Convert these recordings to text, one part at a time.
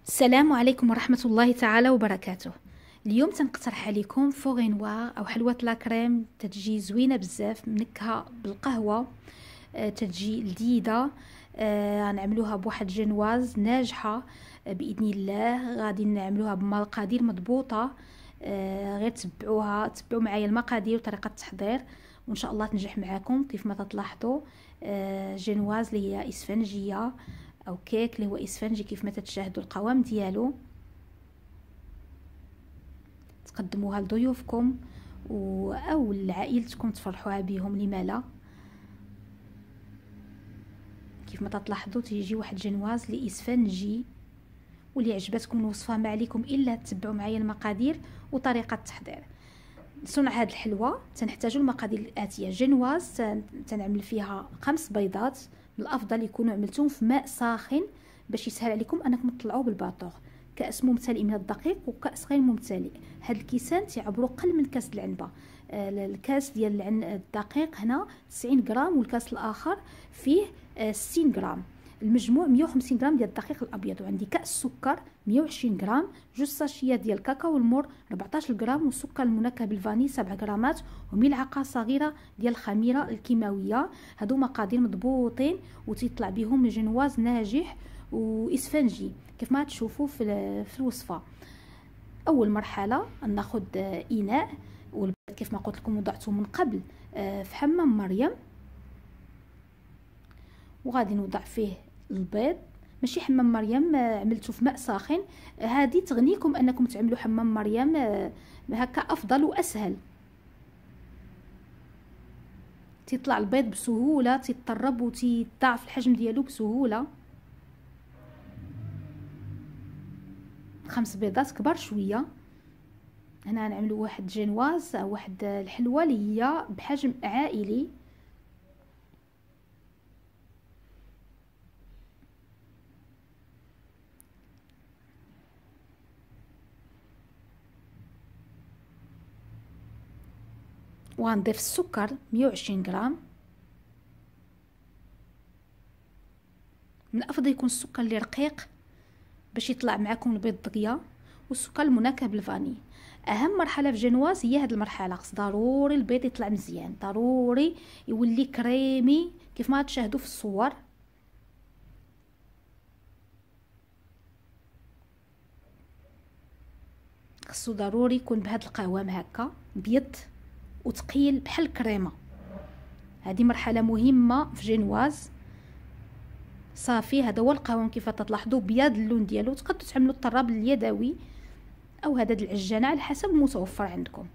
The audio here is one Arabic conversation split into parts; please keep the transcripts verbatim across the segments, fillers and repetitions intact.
السلام عليكم ورحمة الله تعالى وبركاته. اليوم تنقترح عليكم فوغينوار او حلوة لاكريم، تتجي زوينة بزاف، منكهة بالقهوة، أه تتجي لذيذة. أه غنعملوها بواحد جينواز ناجحة أه باذن الله. غادي نعملوها بمقادير مضبوطة. أه غير تبعوها، تبعوا معايا المقادير وطريقة التحضير وان شاء الله تنجح معاكم. كيف ما تلاحظوا أه جينواز اللي هي اسفنجية او كيك اللي هو اسفنجي، كيف ما تتشاهدوا القوام ديالو. تقدموها لضيوفكم و... او لعائلتكم تفرحوها بهم، لما لا. كيف ما تلاحظوا تيجي واحد جينواز لي اسفنجي، واللي عجبتكم الوصفه ما عليكم الا تتبعوا معايا المقادير وطريقه التحضير. لصنع هذه الحلوه تنحتاجوا المقادير الاتيه: جينواز تنعمل فيها خمس بيضات، من الافضل يكونوا عملتوهم في ماء ساخن باش يسهل عليكم انكم تطلعوا بالباطور. كاس ممتلئ من الدقيق وكاس غير ممتلئ. هاد الكيسان تيعبروا قل من كاس العنبه. آه الكاس ديال الدقيق هنا تسعين غرام، والكاس الاخر فيه آه ستين غرام. المجموع مية وخمسين غرام ديال الدقيق الابيض. وعندي كاس سكر مية وعشرين غرام، جوج ساشيات ديال الكاكاو المر أربعطاش غرام، والسكر المنكه بالفاني سبع غرامات، وملعقه صغيره ديال الخميره الكيماويه. هادو مقادير مضبوطين وتيطلع بهم جينواز ناجح واسفنجي كيف ما تشوفوا في في الوصفه. اول مرحله ناخذ اناء، والبيض كيف ما قلت لكم وضعته من قبل في حمام مريم، وغادي نوضع فيه البيض. ماشي حمام مريم عملته في ماء ساخن، هذه تغنيكم انكم تعملوا حمام مريم، هكا افضل واسهل. تيطلع البيض بسهوله، تيطرب وتيضاعف الحجم ديالو بسهوله. خمس بيضات كبار شويه. هنا نعملوا واحد جينواز او واحد الحلوه اللي هي بحجم عائلي. وغنضيف السكر مية وعشرين غرام. من الافضل يكون السكر اللي رقيق باش يطلع معكم البيض دغيا، والسكر المنكه بالفاني. اهم مرحله في جينواز هي هذه المرحله، خص ضروري البيض يطلع مزيان، ضروري يولي كريمي كيف ما تشاهدوا في الصور. خصو ضروري يكون بهذا القوام هكا بيض وثقيل بحال الكريمه. هذه مرحله مهمه في جينواز. صافي هذا هو القوام كيف تلاحظوا، بياض اللون ديالو. تقدروا تعملوا الطراب اليدوي او هذا العجانه على حسب المتوفر عندكم.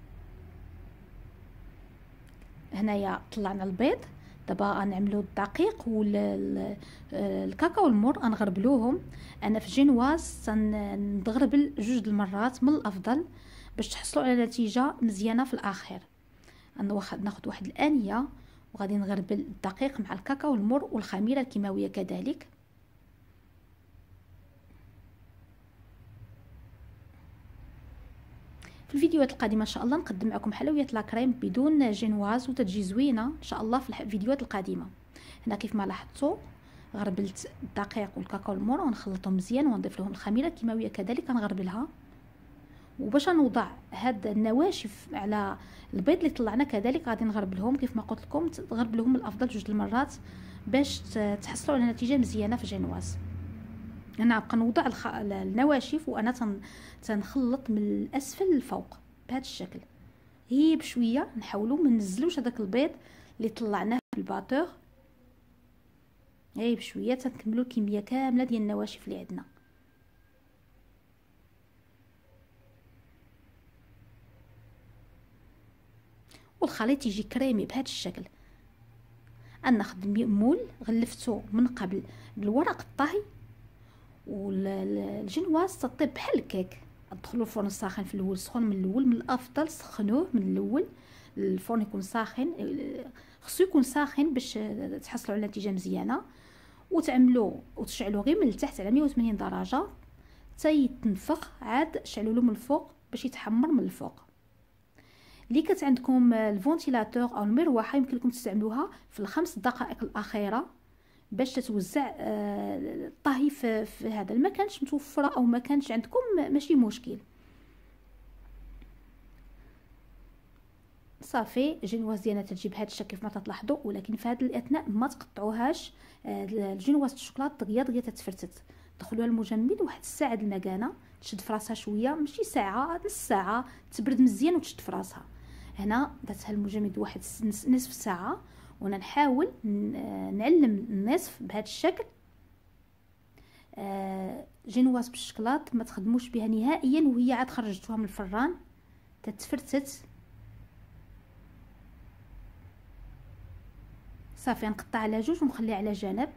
هنايا طلعنا البيض، دابا غنعملوا الدقيق والكاكاو المر غنغربلوهم. انا في جينواز تنغربل جوج المرات من الافضل باش تحصلوا على نتيجه مزيانه في الاخير. ناخذ واحد الانيه وغادي نغربل الدقيق مع الكاكاو المر والخميره الكيماويه كذلك. في الفيديوهات القادمه ان شاء الله نقدم معكم حلويات لاكريم بدون جينواز وتتجي زوينه ان شاء الله في الفيديوهات القادمه. هنا كيف ما لاحظتوا غربلت الدقيق والكاكاو المر ونخلطهم مزيان ونضيف لهم الخميره الكيماويه كذلك نغربلها. وباش نوضع هاد النواشف على البيض اللي طلعنا كذلك غادي نغربلهم كيف ما قلت لكم، تغربلهم الافضل جوج المرات باش تحصلوا على نتيجه مزيانه في جينواز. انا نبقى نوضع الخ... النواشف وانا تن... تنخلط من الاسفل للفوق بهذا الشكل. هي بشويه نحاولوا ما ننزلوش هذاك البيض اللي طلعناه في الباطور. هي بشويه تنكملوا الكميه كامله ديال النواشف اللي عندنا. والخليط يجي كريمي بهذا الشكل. انا ناخذ مول غلفته من قبل بالورق الطهي، والجينواز تطيب بحال الكيك. ادخلوا الفرن الساخن في الاول سخون من الاول، من الافضل سخنوه من الاول. الفرن يكون ساخن، خصو يكون ساخن باش تحصلوا على نتيجه مزيانه. وتعملوا وتشعلوا غير من التحت على مية وثمانين درجه حتى يتنفخ، عاد شعلوا له من الفوق باش يتحمر من الفوق. اللي كانت عندكم الفونتيلاتور او المروحه يمكن لكم تستعملوها في الخمس دقائق الاخيره باش تتوزع الطهي في, في هذا. ما كانش متوفره او ما كانش عندكم ماشي مشكل. صافي الجينواز ديالنا تجيب هذا الشكل كيف ما تلاحظوا، ولكن في هذا الاثناء ما تقطعوهاش. الجينواز الشوكولاط دغيا دغيا تتفرتت. دخلوها المجمد واحد الساعه د المكانه، تشد في راسها شويه، ماشي ساعه، نص ساعه، تبرد مزيان وتشد في راسها. هنا درتها المجمد واحد نصف ساعه، وانا نحاول نعلم النصف بهذا الشكل. جينواز بالشوكولاط ما تخدموش بها نهائيا وهي عاد خرجتوها من الفران تتفرتت. صافي نقطع على جوج ونخليها على جنب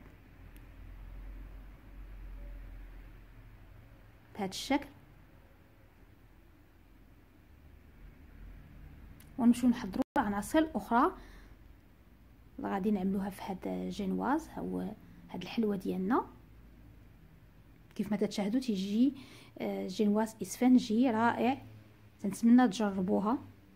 بهذا الشكل، ونمشيو نحضروا العناصر الاخرى اللي غادي نعملوها في هذا جينواز. هو هذه الحلوه ديالنا كيف ما تشاهدوا تيجي جينواز اسفنجي رائع، تنتمنى تجربوها.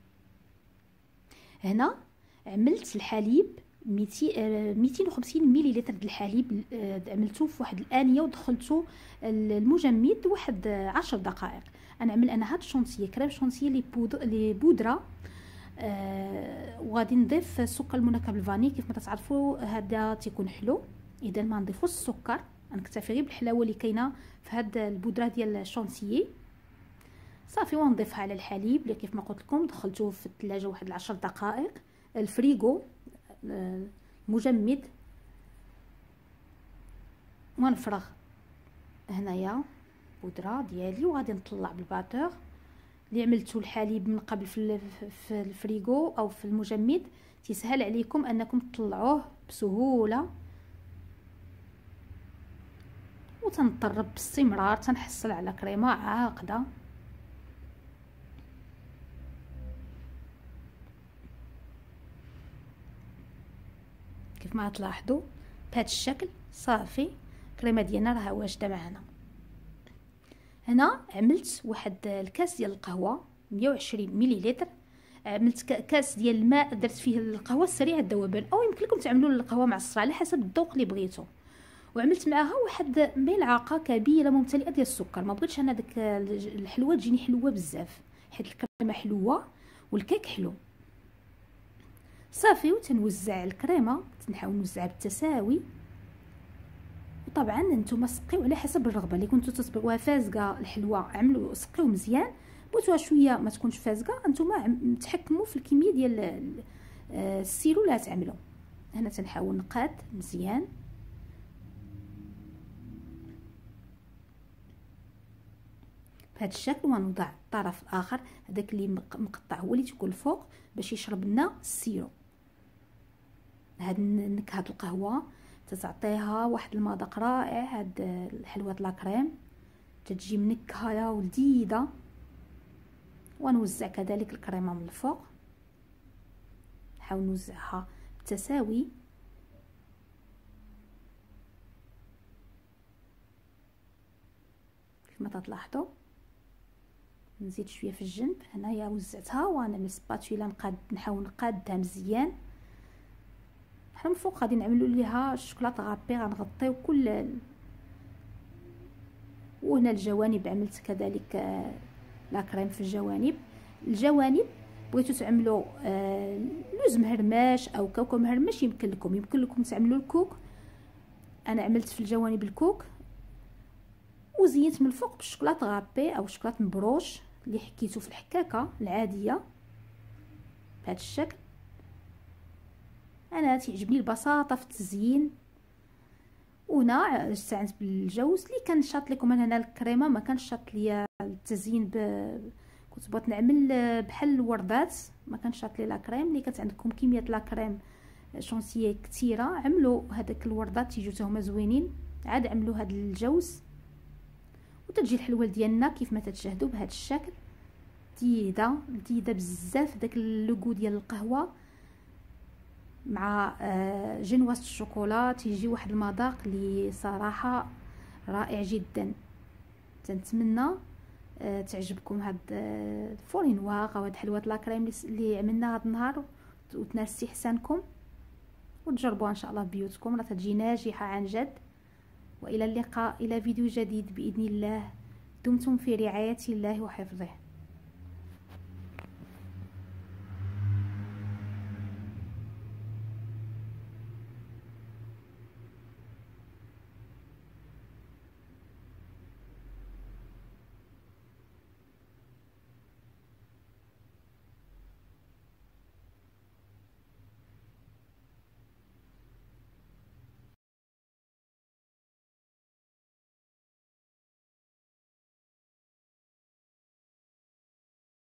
هنا عملت الحليب ميتين وخمسين مليلتر د الحليب، عملته في واحد الانيه ودخلته المجمد واحد عشر دقائق. انا عمل انا هاد الشونسيه كريم شونسيه لي بود لي بودره، آه وغادي نضيف السكر المنكه بالفاني. كيف ما تعرفوا هذا تيكون حلو، اذا ما نضيفوش السكر، نكتفي غير بالحلاوه اللي كاينه في هاد البودره ديال الشونسيه. صافي ونضيفها على الحليب اللي كيف ما قلت لكم دخلته في الثلاجه واحد عشر دقائق. الفريغو مجمد، ونفرغ هنايا بودره ديالي وغادي نطلع بالباتور اللي عملته الحليب من قبل في في الفريغو او في المجمد. تيسهل عليكم انكم تطلعوه بسهوله، وتنطرب باستمرار تنحصل على كريمه عاقده. كيف ما تلاحظوا بهذا الشكل. صافي الكريمه ديالنا راه واجده معنا. هنا عملت واحد الكاس ديال القهوه مية وعشرين مليلتر، عملت كاس ديال الماء درت فيه القهوه السريعه الذوبان، او يمكن لكم تعملوا القهوه معصره على حسب الذوق اللي بغيتو. وعملت معها واحد ملعقه كبيره ممتلئه ديال السكر. ما بغيتش انا داك الحلوه تجيني حلوه بزاف حيت الكريمه حلوه والكيك حلو. صافي وتنوزع الكريمه، تنحاول نوزعها بالتساوي. وطبعا نتوما سقيو على حسب الرغبه. اللي كنتو تطبقوها فازقه الحلوه عملوا سقيو مزيان، بغيتوها شويه ما تكونش فازقه نتوما تحكموا في الكميه ديال السيرو اللي غتعملوا. هنا تنحاول نقاد مزيان. بهذا الشكل، ونوضع الطرف الاخر هذاك اللي مقطع هو اللي تكون الفوق باش يشرب لنا السيرو. هاد نكهه القهوه تتعطيها واحد المذاق رائع. هاد الحلوه لاكريم تتجي منكهه ولذيذه. ونوزع كذلك الكريمه من الفوق، نحاول نوزعها بالتساوي. كما تلاحظوا نزيد شويه في الجنب. هنايا وزعتها وانا بالسباتولا نقاد نحاول نقادها مزيان. حنا من فوق غادي نعملوا ليها الشوكولاط غابي، غنغطيو كل. وهنا الجوانب عملت كذلك لا كريم في الجوانب. الجوانب بغيتو تعملوا آه لوز مهرماش او كاوكاو مهرمش يمكن لكم يمكن لكم تعملوا الكوك. انا عملت في الجوانب الكوك وزينت من الفوق بالشوكولاط غابي او شوكولاط مبروش اللي حكيتو في الحكاكه العاديه بهذا الشكل. انا تعجبني البساطه في التزيين. وهنا استعنت بالجوز اللي كان شاط لكم انا هنا الكريمه ما كانش شاط ليا التزيين ب... كنت بغيت نعمل بحال الوردات ما كانش شاط لي لا كريم. اللي كانت عندكم كميه لا كريم شونسيه كثيره عملوا هذاك الوردات تيجيو حتى هما زوينين، عاد عملوا هذا الجوز وتجي الحلوه ديالنا كيف ما تشاهدوا بهذا الشكل. لذيذه لذيذه بزاف. داك اللوغو ديال القهوه مع جنواز الشوكولا تيجي واحد المذاق اللي صراحه رائع جدا. تنتمنى تعجبكم هاد الفورينواغ او هاد حلوه لاكريم اللي عملنا هاد النهار وتنال استحسانكم. وتجربوها ان شاء الله ببيوتكم، راه تجي ناجحه عن جد. والى اللقاء، الى فيديو جديد باذن الله. دمتم في رعايه الله وحفظه.